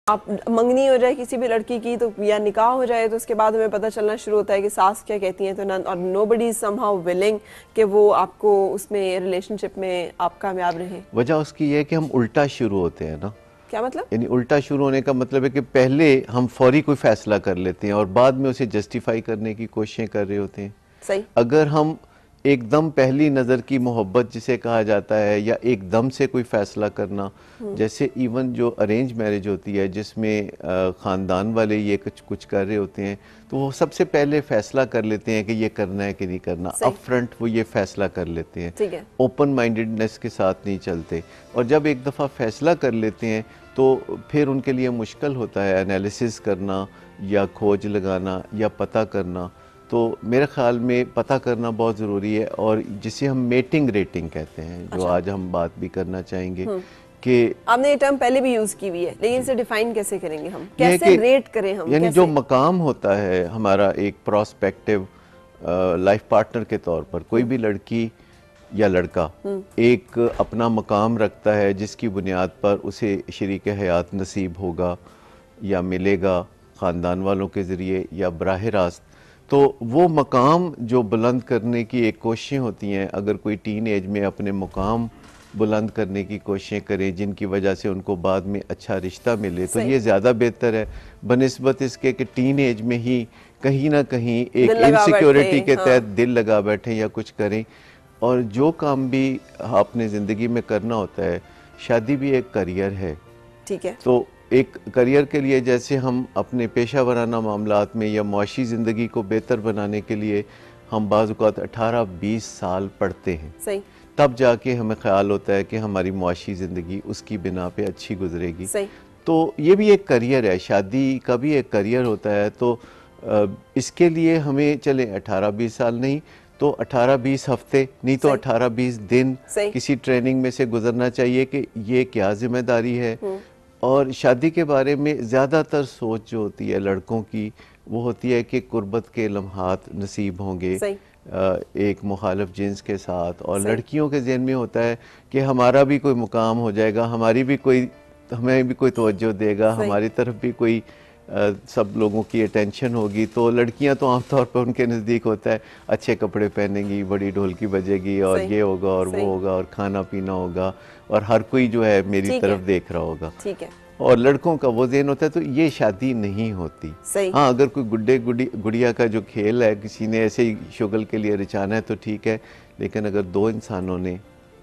आप मंगनी हो जाए किसी भी लड़की की तो या निकाह हो जाए तो उसके बाद हमें पता चलना शुरू होता है कि सास क्या कहती हैं, तो ना और नोबडी इज समहाउ विलिंग कि वो आपको उसमें रिलेशनशिप में आप कामयाब रहें। वजह उसकी ये है कि हम उल्टा शुरू होते हैं ना। क्या मतलब? यानी उल्टा शुरू होने का मतलब है कि पहले हम फौरी कोई फैसला कर लेते हैं और बाद में उसे जस्टिफाई करने की कोशिशें कर रहे होते हैं। सही। अगर हम एकदम पहली नज़र की मोहब्बत जिसे कहा जाता है या एकदम से कोई फ़ैसला करना, जैसे इवन जो अरेंज मैरिज होती है जिसमें ख़ानदान वाले ये कुछ कुछ कर रहे होते हैं, तो वो सबसे पहले फ़ैसला कर लेते हैं कि ये करना है कि नहीं करना। अप फ्रंट वो ये फ़ैसला कर लेते हैं, ठीक है। ओपन माइंडेडनेस के साथ नहीं चलते। और जब एक दफ़ा फ़ैसला कर लेते हैं तो फिर उनके लिए मुश्किल होता है एनालिसिस करना या खोज लगाना या पता करना। तो मेरे ख्याल में पता करना बहुत ज़रूरी है, और जिसे हम मेटिंग रेटिंग कहते हैं, जो आज हम बात भी करना चाहेंगे कि आपने ये टर्म पहले भी यूज की हुई है, लेकिन इसे डिफाइन कैसे करेंगे हम, कैसे रेट करें हम? यानी कैसे? जो मकाम होता है हमारा एक प्रोस्पेक्टिव लाइफ पार्टनर के तौर पर, कोई भी लड़की या लड़का एक अपना मकाम रखता है जिसकी बुनियाद पर उसे शरीक हयात नसीब होगा या मिलेगा ख़ानदान वालों के ज़रिए या बराह रास्त। तो वो मकाम जो बुलंद करने की एक कोशिशें होती हैं, अगर कोई टीन एज में अपने मकाम बुलंद करने की कोशिशें करें जिनकी वजह से उनको बाद में अच्छा रिश्ता मिले, तो ये ज़्यादा बेहतर है बनिस्बत इसके कि टीन एज में ही कहीं ना कहीं एक इनसिक्योरिटी के तहत दिल लगा बैठें या कुछ करें। और जो काम भी आपने ज़िंदगी में करना होता है, शादी भी एक करियर है। ठीक है। तो एक करियर के लिए जैसे हम अपने पेशा वराना मामलात में या मुआशी ज़िंदगी को बेहतर बनाने के लिए हम बाज़ औक़ात 18-20 साल पढ़ते हैं। सही। तब जाके हमें ख्याल होता है कि हमारी मुआशी ज़िंदगी उसकी बिना पे अच्छी गुजरेगी। सही। तो ये भी एक करियर है, शादी का भी एक करियर होता है। तो इसके लिए हमें चले 18-20 साल नहीं तो 18-20 हफ्ते, नहीं तो 18-20 दिन किसी ट्रेनिंग में से गुजरना चाहिए कि ये क्या जिम्मेदारी है। और शादी के बारे में ज़्यादातर सोच जो होती है लड़कों की, वो होती है कि कुर्बत के लम्हात नसीब होंगे एक मुखालिफ जिन्स के साथ, और लड़कियों के ज़हन में होता है कि हमारा भी कोई मुकाम हो जाएगा, हमारी भी कोई, हमें भी कोई तवज्जो देगा, हमारी तरफ भी कोई सब लोगों की अटेंशन होगी। तो लड़कियां तो आमतौर पर उनके नज़दीक होता है अच्छे कपड़े पहनेंगी, बड़ी ढोलकी बजेगी और ये होगा और वो होगा और खाना पीना होगा और हर कोई जो है मेरी तरफ देख रहा होगा। ठीक है। और लड़कों का वो ज़हन होता है, तो ये शादी नहीं होती। हाँ, अगर कोई गुड़िया का जो खेल है, किसी ने ऐसे ही शुगल के लिए रचाना है तो ठीक है, लेकिन अगर दो इंसानों ने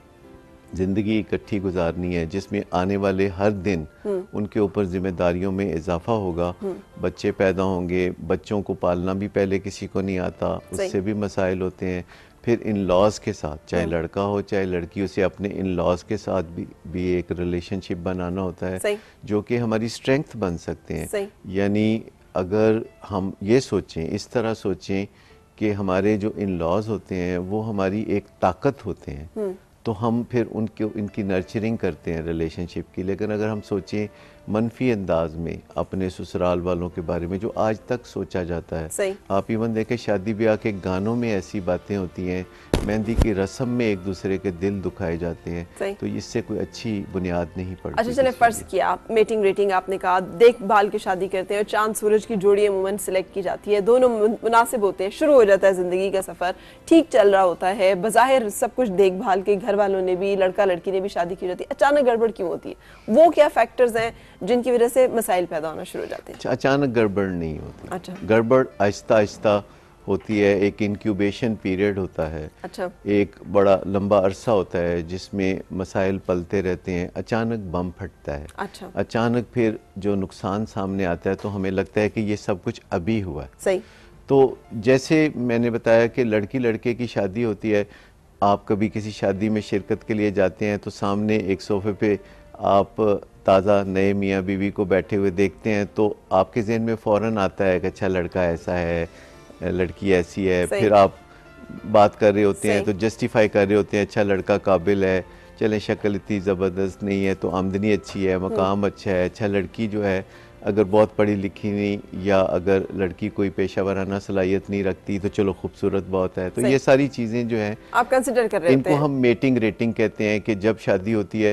ज़िंदगी इकट्ठी गुजारनी है जिसमें आने वाले हर दिन उनके ऊपर जिम्मेदारियों में इजाफा होगा, बच्चे पैदा होंगे, बच्चों को पालना भी पहले किसी को नहीं आता, उससे भी मसाइल होते हैं। फिर इन लॉज के साथ, चाहे लड़का हो चाहे लड़की, उसे अपने इन लॉज के साथ भी एक रिलेशनशिप बनाना होता है जो कि हमारी स्ट्रेंथ बन सकते हैं। यानी अगर हम ये सोचें, इस तरह सोचें कि हमारे जो इन लॉज होते हैं वो हमारी एक ताकत होते हैं, तो हम फिर इनकी नर्चरिंग करते हैं रिलेशनशिप की। लेकिन अगर हम सोचें मनफी अंदाज में अपने ससुराल वालों के बारे में जो आज तक सोचा जाता है, आप इवन देखें शादी ब्याह के गानों में ऐसी बातें होती हैं, मेहंदी की रस्म में एक दूसरे के दिल दुखाए जाते हैं, तो इससे कोई अच्छी बुनियाद नहीं पड़ती। अच्छा चले, फर्ज किया आप मेटिंग रेटिंग आपने कहा, देखभाल की शादी करते हैं और चांद सूरज की जोड़ी अमूमन सिलेक्ट की जाती है, दोनों मुनासिब होते हैं, शुरू हो जाता है ज़िंदगी का सफ़र, ठीक चल रहा होता है, बज़ाहिर सब कुछ देखभाल के, घर वालों ने भी, लड़का लड़की ने भी शादी की जाती है, अचानक गड़बड़ क्यों होती है? वो क्या फैक्टर्स हैं जिनकी वजह से मसाइल पैदा होना शुरू हो जाते हैं? अचानक गड़बड़ नहीं होती। अच्छा। गड़बड़ आहिस्ता आहिस्ता होती है, एक इंक्यूबेशन पीरियड होता है। अच्छा। एक बड़ा लंबा अरसा होता है जिसमें मसाइल पलते रहते हैं, अचानक बम फटता है। अच्छा। अचानक फिर जो नुकसान सामने आता है तो हमें लगता है कि ये सब कुछ अभी हुआ है। सही। तो जैसे मैंने बताया कि लड़की लड़के की शादी होती है, आप कभी किसी शादी में शिरकत के लिए जाते हैं तो सामने एक सोफे पे आप ताज़ा नए मियाँ बीवी को बैठे हुए देखते हैं, तो आपके ज़हन में फ़ौरन आता है कि अच्छा लड़का ऐसा है, लड़की ऐसी है। फिर आप बात कर रहे होते हैं तो जस्टिफाई कर रहे होते हैं, अच्छा लड़का काबिल है, चलें शक्ल इतनी ज़बरदस्त नहीं है तो आमदनी अच्छी है, मकाम अच्छा है, अच्छा लड़की जो है अगर बहुत पढ़ी लिखी नहीं या अगर लड़की कोई पेशा वराना सलाहियत नहीं रखती तो चलो खूबसूरत बहुत है। तो ये सारी चीज़ें जो हैं आप कंसिडर कर रहे हैं, इनको हम मेटिंग रेटिंग कहते हैं कि जब शादी होती है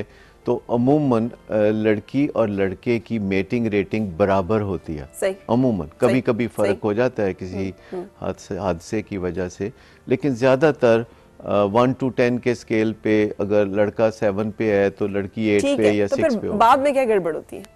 तो अमूमन लड़की और लड़के की मेटिंग रेटिंग बराबर होती है। सही। अमूमन कभी कभी फर्क हो जाता है किसी हादसे की वजह से, लेकिन ज़्यादातर 1 to 10 के स्केल पे अगर लड़का 7 पे है तो लड़की 8 पे या 6 पे। बाद में क्या गड़बड़ होती है?